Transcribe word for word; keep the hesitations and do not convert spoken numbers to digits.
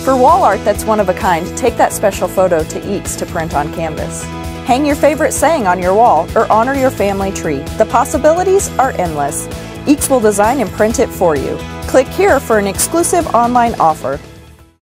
For wall art that's one of a kind, take that special photo to Eeks to print on canvas. Hang your favorite saying on your wall or honor your family tree. The possibilities are endless. Eeks will design and print it for you. Click here for an exclusive online offer.